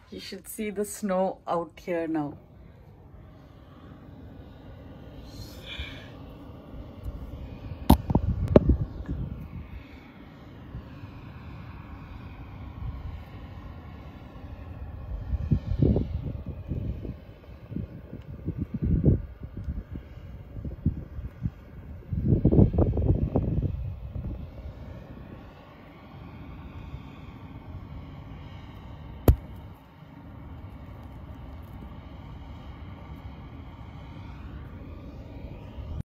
You should see the snow out here now.